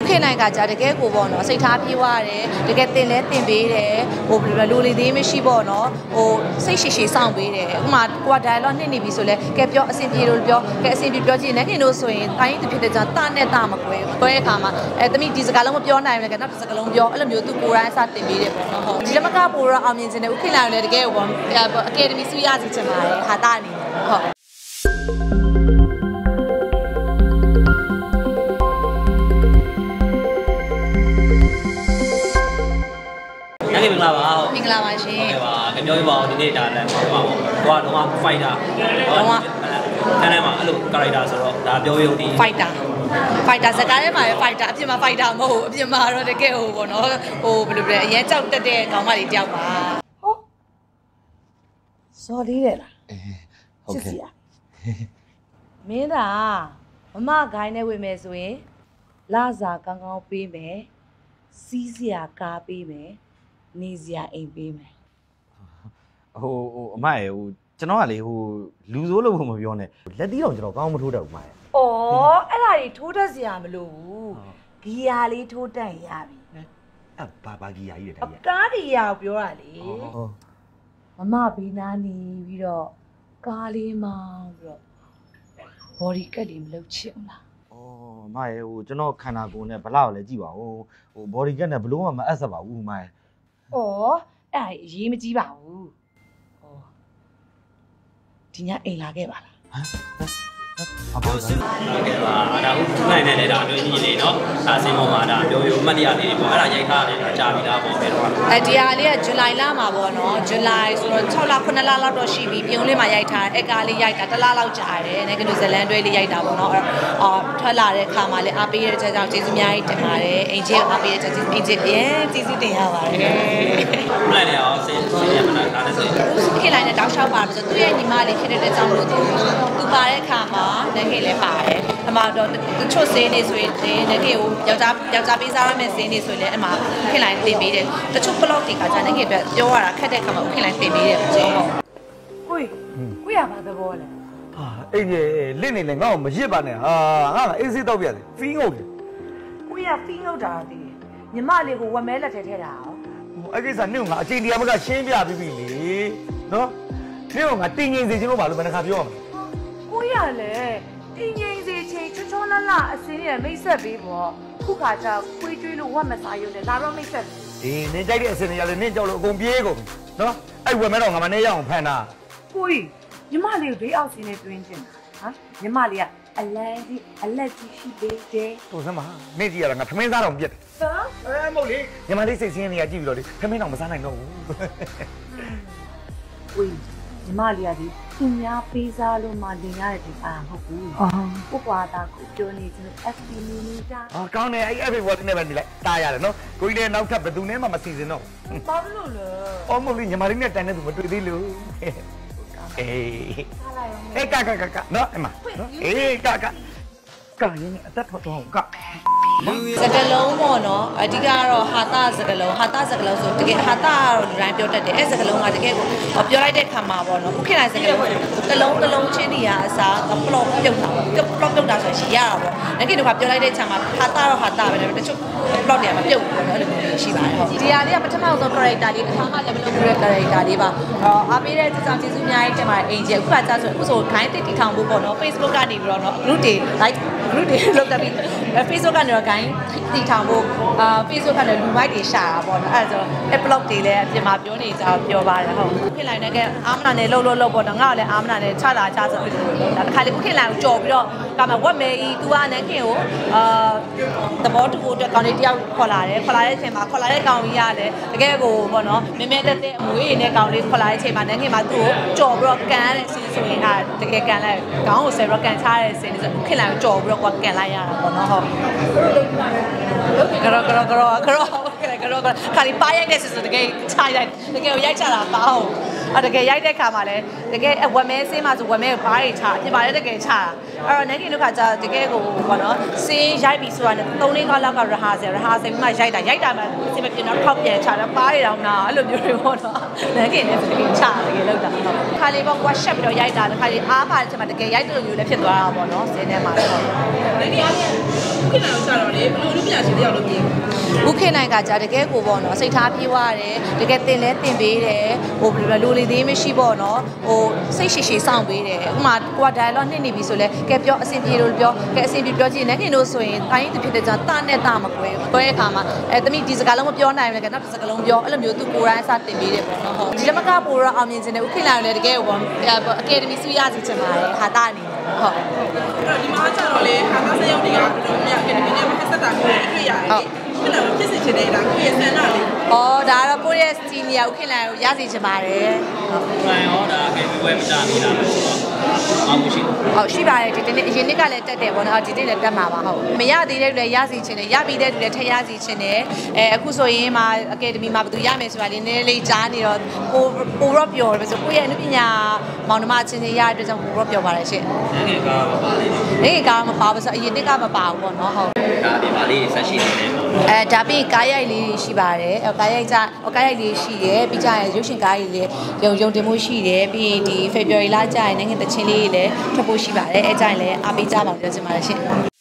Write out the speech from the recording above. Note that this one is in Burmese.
ခင်နိုင်ကကြာတကယ်ကိုပေါ့နော်စိတ်ထားပြေးသွားတယ်တကယ်တင်လဲတင်ပေးတယ်ဟိုလူလေးသေးမရှိပေါ့နော်ဟိုစိတ်ရှိရှိစောင့်ပေးတယ်ဥမာကိုက dialogue နှစ်နေပြီဆိုလဲကဲပြောအဆင်ပြေလို့ပြောကဲအဆင်ပြေပြောကြည့်နေခင်တို့ဆိုရင်တိုင်းတစ်ဖြစ်တဲ့ကြောင့်တနဲ့တမကွဲကွဲအခါမှာသမီးဒီစကားလုံးမပြောနိုင်ဘူးလေကနောက်တစ်စကားလုံးပြောအဲ့လိုမျိုးသူကိုယ်တိုင်အစတင်ပေးတယ်ပေါ့နော်ဟုတ်ဒီမကပိုတော့အောင်မြင်ခြင်းနဲ့ဥခင်လာလည်းတကယ်ကိုပေါ့အကယ်ဒမီဆွေးရစီချင်ပါတယ်ဟာတာအနေနဲ့ဟုတ်မင်္ဂလာပါမင်္ဂလာပါရှင်ဟုတ်ပါကြပြောပြပါဦးဒီနေ့ဒါလည်းဟိုတော့ fighter တော့တန်းထဲမှာအဲ့လို character ဆိုတော့ဒါပြောရုံဒီ fighter စကားထဲမှာပဲ fighter အပြင်မှာ fighter မဟုတ်ဘူးအပြင်မှာတော့တကယ်ဟိုပေါ့နော်ဟိုဘယ်လိုလဲအရင်ကြောက်တက်တဲ့ကောင်မလေးတယောက်ပါဟုတ်စော်လေးတယ်လားဟုတ်ကဲ့မင်းသာမမဂိုင်းနဲ့ဝင်မယ်ဆိုရင်လာစာကောင်းကောင်းပေးမယ်စီးစရာကားပေးမယ်နေစရာအိမ်ပေးမယ်ဟိုအမရေဟိုကျွန်တော်ကလေဟိုလူဆိုးလို့မပြောနဲ့လက်သီးတော့ကျွန်တော်ကောင်းမထိုးတတ်ဘူးမရေ။အော်အဲ့ဒါကြီးထိုးတတ်စရာမလိုဘူး။ဂီယာလေးထိုးတတ်ရပြီ။အဲ့ဘာဂီယာကြီးလဲတဲ့။ကားဂီယာကိုပြောတာလေ။မမဘေးနားနေပြီးတော့ကားလေးမောင်းပြီးတော့ body ကတ်လေးမလုပ်ချင်ဘူးလား။အော်မရေဟိုကျွန်တော်ခန္ဓာကိုယ်နဲ့ဘလောက်လဲကြည့်ပါဦး။ဟို body ကတ်နဲ့ဘလို့မှမအပ်ဆက်ပါဘူးမရေ။အော်အဲ့ဒါအရေးမကြီးပါဘူး။အော်ဒီညအိမ်လာခဲ့ပါလား။ဟုတ်ကဲ့ပါဒါဟုတ်နိုင်နေလေဒါအတွေ့အကြုံလေးเนาะဒါစင်ပေါ်မှာဒါပြောအမှတ်တရလေးပေါ့အဲ့ဒါရိုက်ထားတယ်ကြာပြီလားပေါ့ဘယ်တော့ဒီဟာလေးကဇူလိုင်လမှာပေါ့နော်ဇူလိုင်ဆိုတော့6လ9လလောက်တော့ရှိပြီပြုံးလေးမှာရိုက်ထားတယ်အကားလေးရိုက်တာ1လလောက်ကြာတယ်နဲ့ကနူဇလန်တွဲလေးရိုက်တာပေါ့နော်ထွက်လာတဲ့အခါမှာလည်းအားပေးရတဲ့ကြောင့်ကျေးဇူးအများကြီးတင်ပါတယ်အင်ဂျီအားပေးရတဲ့ကျေးဇူးအင်ဂျီပြန်ကျေးဇူးတင်ရပါတယ်လိုက်နေအောင်စင်ရမလားဒါလည်းစင်ခေလိုက်နဲ့တောက်လျှောက်ပါဆိုသူ့ရဲ့ညီမလေးဖြစ်တဲ့ကြောင့်လို့သူပါတဲ့အခါမှာလက်ခေလည်းပါတယ်အမှတော့သူချွတ်စင်းနေဆိုရင်လက်ခေကိုယောက်ျားပေးစားရမယ့်စင်းနေဆိုရင်လည်းအမှခေလိုက်တင်ပေးတယ်တချို့ blog တွေကကြာလက်ခေအတွက်ပြောရတာခက်တဲ့အခါမှာခေလိုက်တင်ပေးတယ်ကျင်းဟုတ်ကိုရပါသဘောလဲဟာအိမ်ကြီးလင့်နေလေငါ့ကိုမရစ်ပါနဲ့ဟာငါအေးစေးတော့ပြတယ်ဖီးငုတ်တယ်ကိုရဖီးငုတ်တာတည်ညီမလေးကိုဝက်မဲလက်ထဲထဲတာအောင်အဲ့ကိစ္စနင့်ကငါအချိန်တရားမကရှင်းပြပြီးပြီလေနော်နင့်ကငါတင်ငိမ့်စေချင်လို့ပါလို့ဘယ်နှခါပြောရမလဲကိုရလည်းတင်းငိမ့်စေချင်းချောချောလလအစင်းရဲ့မိတ်ဆက်ပေးပေါ့ခုခါကျခွေးကျွေးလို့ဝက်မစားရုံနဲ့လာတော့မိတ်ဆက်အေးနင်ကြိုက်တဲ့အစင်းတွေရလေနင်ကြောက်လို့အကုန်ပြေးကုန်ပြီနော်အဲ့ဝယ်မဲတော့ငါမနေရအောင်ဖန်တာကိုကြီးညီမလေးကိုဘေးအောက်စင်းနဲ့တွင်းချင်တာဟာညီမလေးကအလန်းကြီးအလက်ကြီးရှိသေးတယ်တော်စမ်းပါနေကြည့်ရတာငါထမင်းစားတော့ပြက်တယ်ဟာမဟုတ်လေညီမလေးစိတ်ဆင်းနေရကြည့်ပြီးတော့လေထမင်းတော့မစားနိုင်တော့ဘူးကိုကြီးညီမလေးကဒီသူများပေးစားလို့မှလင်ရတဲ့ဒီအားမဟုတ်ဘူးကိုကွာတာကိုပြောနေချင်း FB နေတာကောင်းတယ်အဲ့ FB ဝတ်နေပဲနေလိုက်တားရတယ်နော်ကိုကြီးလည်းနောက်ထပ်ဘယ်သူနဲ့မှမစီစဉ်တော့ဘာလို့လဲအော်မဟုတ်လေညီမလေးနဲ့တန်တဲ့သူမတွေ့သေးလို့အေးအေးကနော်အမနော်အေးကရင်အသက်ထွက်တော့ကစကလုံးပေါ့နော်အဓိကတော့ဟာတာစကလုံးဆိုတကယ်ဟာတာကတော့လူတိုင်းပြောတတ်တယ်အဲစကလုံးကတကယ်ကိုပြောလိုက်တဲ့ခါမှာပေါ့နော်ခုခေတ်တိုင်းစကလုံးတစ်လုံးချင်းနေရအစားပလော့ပြုတ်တာဆိုရှိရတာပေါ့ငါကိတို့ကပြောလိုက်တဲ့ချာမှာဟာတာတော့ဟာတာပဲတချို့ပလော့တွေကမပြုတ်ဘူးပေါ့နော်အဲ့လိုမျိုးရှိပါတယ်ဟုတ်ဒီဟာလေးကပထမဆုံး character လေးတစ်ခါမှလည်းမလုပ်ဘူးတဲ့ character လေးပါအားပေးတဲ့ကြောင့်ကျေးဇူးအများကြီးတင်ပါတယ်အင်ဂျီအခုကကြာဆိုအခုဆိုခိုင်းတစ်တီထောင်ဖို့ပေါ့နော် Facebook ကနေပြီးတော့နော် group တွေ like group တွေလုပ်တတ်ပြီး Facebook ကနေတော့ခိုင်းတီထောင်ဖို့Facebook ကနေလူမိုက်တွေရှာတာပေါ့နော်အဲ့ဒါဆို blog တွေလည်းအပြင်မှာပြောနေကြပြောပါတယ်ဟုတ်ခင်လိုက်နဲ့ကအာမနာနဲ့လှုပ်ပေါ့နော်ငါ့ကိုလည်းအာမနာနဲ့ချလာချဆိုပြီးဒါတစ်ခါလေခုခင်လိုက်ကိုကြော်ပြီးတော့ကမှဝက်မဲကြီး तू ကနဲ့ခင်ကိုသဘောတူဖို့အတွက်ကောင်းလေးတယောက်ခေါ်လာတဲ့အချိန်မှာခေါ်လာတဲ့ကောင်ကြီးကလည်းတကယ်ကိုပေါ့နော်မင်းမဲတက်တဲ့အမွေးနဲ့ကောင်လေးခေါ်လာတဲ့အချိန်မှာနဲ့ခင်မှာသူ့ကိုကြော်ပြီးတော့ကန်တဲ့ဆင်းဆိုရင်တကယ်ကန်လိုက်ခေါင်းကိုဆယ်ပြီးတော့ကန်ချတဲ့ဆင်းဆိုခင်လိုက်ကိုကြော်ပြီးတော့ကန်လိုက်ရတာပေါ့နော်ဟုတ်ကတော့ခါလီပါရိုက်တဲ့ဆိုတကယ်ချရိုက်တကယ်ရိုက်ချတာပါအောင်တကယ်ရိုက်တဲ့ခါမှာလည်းတကယ်ဝက်မဲစင်းမှာဆိုဝက်မဲဘားတွေချပြင်ပါလေတကယ်ချတာအဲ့တော့နိုင်ကင်တို့ခါကျတကယ်ကိုပေါ့နော်စင်းရိုက်ပြီဆိုတာနဲ့3-4ခါလောက်ကရဟာဆယ်ပြီးမှရိုက်တာမှစင်းမပြင်းတော့ထောက်ပြန်ချတာပါးတွေတော့နာအဲ့လိုမျိုးတွေပေါ့နော်နိုင်ကင်လည်းတကယ်ချတကယ်လောက်တာခါလေးပေါ့ကွာရှက်ပြီးတော့ရိုက်တာခါလေးအားပါတဲ့ချိန်မှာတကယ်ရိုက်တဲ့လိုမျိုးလည်းဖြစ်သွားတာပေါ့နော်စင်းထဲမှာတော့ခင်ဗျားတို့ကြတော့လေဘလို့လူပြရှင်တယောက်လို့ပြင်ဥခေနိုင်ကကြတကယ်ကိုပေါ့နော်စိတ်ထားပြေးသွားတယ်တကယ်တင်လဲတင်ပေးတယ်ဟိုလူလေးသေးမရှိပေါ့နော်ဟိုစိတ်ရှိရှိစောင့်ပေးတယ်ဥမာကိုက dialogue နှစ်နေပြီဆိုလဲကဲပြောအဆင်ပြေလို့ပြောကဲအဆင်ပြေပြောကြည့်နေခင်တို့ဆိုရင်တိုင်းသူဖြစ်တဲ့ကြောင့်တာနဲ့တာမကွဲကွဲတဲ့အခါမှာတမိဒီစကားလုံးမပြောနိုင်ဘူးလေကနောက်တစ်စကားလုံးပြောအဲ့လိုမျိုးသူကိုယ်တိုင်အစတင်ပေးတယ်ပေါ့နော်ဟုတ်ဒီလက်မကပိုတော့အောင်မြင်ခြင်းနဲ့ဥခေနိုင်လည်းတကယ်ပေါ့အကယ်ဒမီစုရစီချင်ပါတယ်ဟာတာအနေနဲ့ဟုတ်အဲ့ဒီမှာကြတော့လေဟာသားစရုပ်တွေကတော်တော်များအကယ်ဒမီနဲ့မဆက်တာကိုတွေ့ရတယ်ခင်ဗျားတို့ဖြစ်စေချင်နေတာကိုရဲ့ဆန္ဒလေးဒါတော့ကိုယ့်ရဲ့စီနီယာဥခင်လာကိုရစီချင်ပါတယ်ဟုတ်။ဟောဒါကဲဝယ်မတာမိလားလို့ဆိုတော့အားမရှိဘူး။ဟုတ်ရှိပါတယ်ဒီနေ့အရင်နှစ်ကလည်းတက်တယ်ပေါ့နော်ဒီနေ့လည်းတက်မှာပါဟုတ်။မရသေးတဲ့လူလည်းရစီချင်တယ်ရပြီးတဲ့လူလည်းထည့်ရစီချင်တယ်အခုဆိုရင်မှာအကယ်ဒမီမှာဘယ်သူရမယ်ဆိုတာလေးနည်းနည်းလေးကြားနေတော့ပိုတော့ပြောတယ်ဆိုကိုယ့်ရဲ့အနုပညာမောင်နှမချင်းချင်းရတဲ့အတွက်ကြောင့်ပိုတော့ပြောပါတယ်ရှင့်။ငယ်ကားမပါလေ။ငယ်ကားမပါဘူးဆိုအရင်နှစ်ကမပါဘူးပေါ့နော်ဟုတ်။ဒါဒီပါလေးဆက်ရှိနေတယ်ပေါ့။ဒါပြီးကားရိုက်လေးရှိပါတယ်။ကားရိုက်လေးရှိတယ်ပြီးကြရင်ရုပ်ရှင်ကားကြီးလေးရုံတင်မှုရှိတယ်ပြီးရင်ဒီ February လကြာရင်နိုင်ငံတချင်းလေးတွေလည်းထွက်ဖို့ရှိပါတယ်အဲကြရင်လည်းအားပေးကြပါအောင်ပြောချင်ပါတယ်ရှင်